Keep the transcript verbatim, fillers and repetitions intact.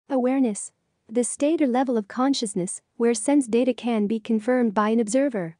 Awareness. The state or level of consciousness where sense data can be confirmed by an observer.